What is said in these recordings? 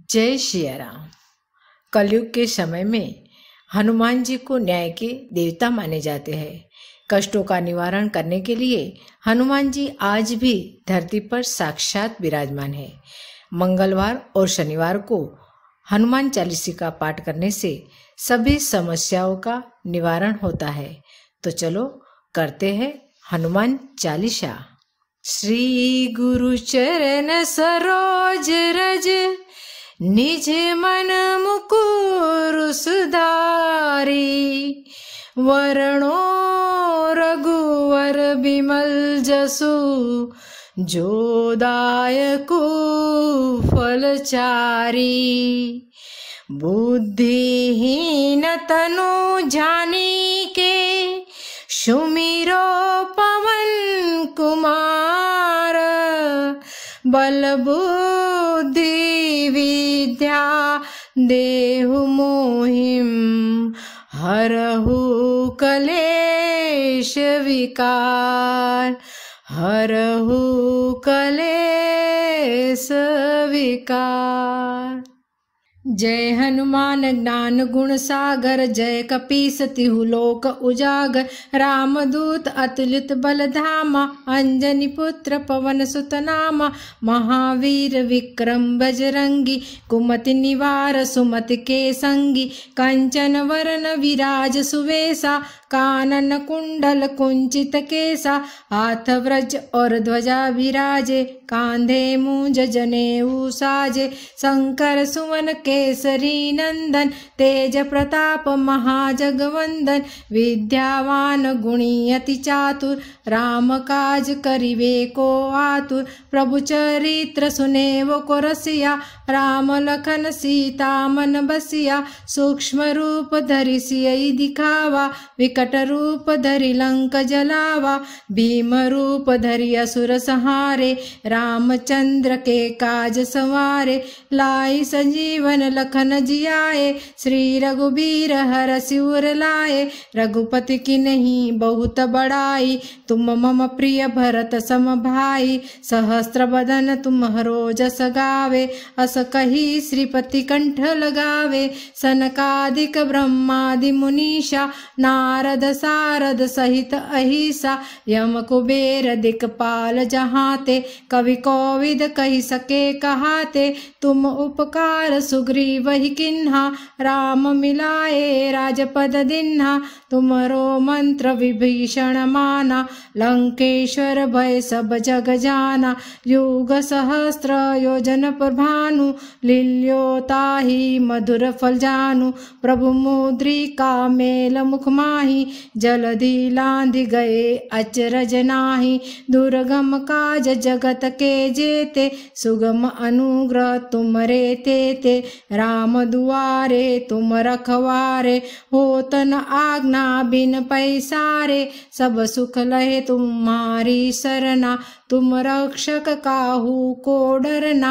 जय सिया राम। कलयुग के समय में हनुमान जी को न्याय के देवता माने जाते हैं। कष्टों का निवारण करने के लिए हनुमान जी आज भी धरती पर साक्षात विराजमान है। मंगलवार और शनिवार को हनुमान चालीसा का पाठ करने से सभी समस्याओं का निवारण होता है। तो चलो करते हैं हनुमान चालीसा। श्री गुरु चरण सरोज रज, निज मन मुकुर सुधारी। वरणो रघुवर बिमल जसु, जो दायकु फलचारी। बुद्धिहीन तनु जानिके, सुमिरो पवन कुमार। बल बुद्धि विद्या देहु मोहिम, हरहु कलेश विकार। हरहु कलेश विकार। जय हनुमान ज्ञान गुण सागर, जय कपीस तिहु लोक उजागर। रामदूत अतुलित बल धामा, अंजनी पुत्र पवन सुत नामा। महावीर विक्रम बजरंगी, कुमति निवार सुमति के संगी। कंचन वरन विराज सुवेशा, कानन कुंडल कुंचित केसा। हाथ व्रज और ध्वजा विराजे, कांधे मूंज जनेऊ साजे। शंकर सुवन केसरी नंदन, तेज प्रताप महाजगवंदन। विद्यावान गुणी अति चातुर, राम काज करिवे को आतुर। प्रभु चरित्र सुनेव को रसिया, राम लखन सीता मन बसिया। सूक्ष्म रूप धरि सियहि दिखावा, विकट रूप धरि लंक जलावा। भीम रूप धरि असुर संहारे, रामचंद्र के काज सवारे। लाई संजीवन लखन जियाए, श्री रघुबीर हरषि उर लाए। रघुपति की नहीं बहुत बड़ाई, तुम मम प्रिय भरत सम भाई। सहस्त्र बदन तुम्हरो जस गावे, अस कही श्रीपति कंठ लगावे। सनकादिक ब्रह्मादि मुनीषा, नारद सारद सहित अहिसा। यम कुबेर दिक्पाल जहाते, कवि कोविद कहि सके कहाते। तुम उपकार सुग्रीव ही किन्हा, राम मिलाए राजपद दिन्हा। तुमरो मंत्र विभीषण माना, लंकेश्वर भय सब जग जाना। युग सहस्त्र योजन प्रभानु, लील्यो ताहि मधुर फल जानु। प्रभु मुद्रिका मेल मुख माहि, जलधि लांघि गए अचरज नाहि। दुर्गम काज जगत के जेते, सुगम अनुग्रह तुमरे तेते। राम दुआरे तुम रखवारे, होत न आज्ञा बिन पैसारे। सब सुख लहे तुम्हारी सरना, तुम रक्षक काहू को डरना।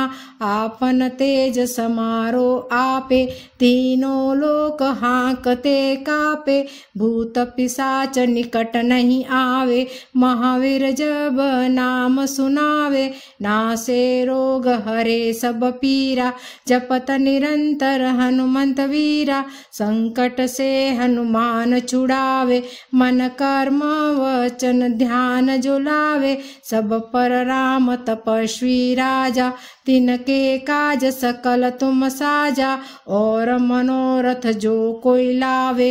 आपन तेज समारो आपे, तीनों लोक हांकते कापे। भूत पिशाच निकट नहीं आवे, महावीर जब नाम सुनावे। नासे रोग हरे सब पीरा, जपत निरंतर हनुमंत वीरा। संकट से हनुमान छुड़ावे, मन कर्म वचन ध्यान जो लावे। सब पर राम तपस्वी राजा, तिनके काज सकल तुम साजा। और मनोरथ जो कोई लावे,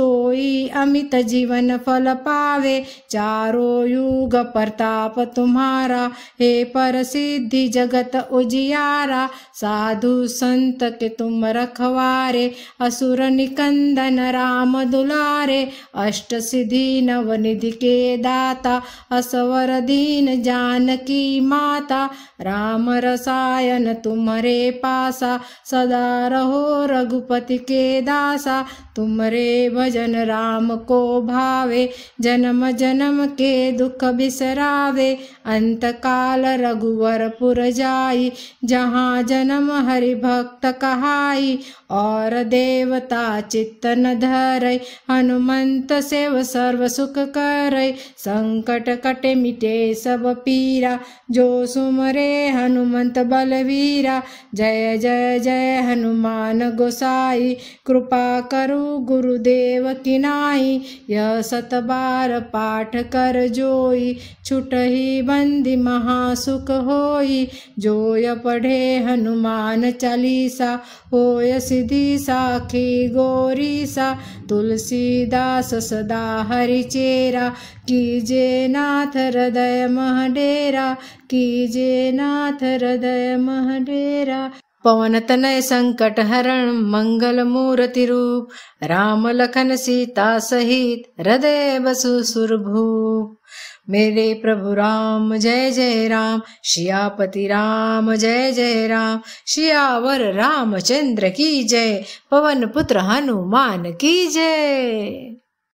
सोई अमित जीवन फल पावे। चारों युग प्रताप तुम्हारा, हे प्रसिद्धि जगत उजियारा। साधु संत के तुम रखवारे, असुर निकंदन राम दुलारे। अष्ट सिद्धि नवनिधि के दाता, असवर दीन जानकी माता। राम रसायन तुम्हारे पासा, सदा रहो रघुपति के दासा। तुमरे भजन राम को भावे, जन्म जन्म के दुख बिसरावे। अंत काल रघुवर पुर जाई, जहाँ जन्म हरि भक्त कहाई। और देवता चित्त न धरै, हनुमंत सेव सर्व सुख करै। संकट कटे मिटे सब पीरा, जो सुमरे हनुमंत बलवीरा। जय जय जय हनुमान गोसाई, कृपा करु गुरुदेव की नाई। यह 7 बार पाठ कर जोई, छुटहि बंदी महासुख होई। जोय पढ़े हनुमान चालीसा, होय सिद्धि साखी गौरीसा। तुलसीदास सदा हरिचेरा, कीजे नाथ हृदय मह डेरा। कीजे नाथ हृदय मह डेरा। पवन तनय संकट हरण, मंगल मूर्ति रूप। राम लखन सीता सहित, हृदय बसु सुरभूप। मेरे प्रभु राम जय जय राम, सियापति राम जय जय राम। सियावर रामचंद्र की जय, पवन पुत्र हनुमान की जय।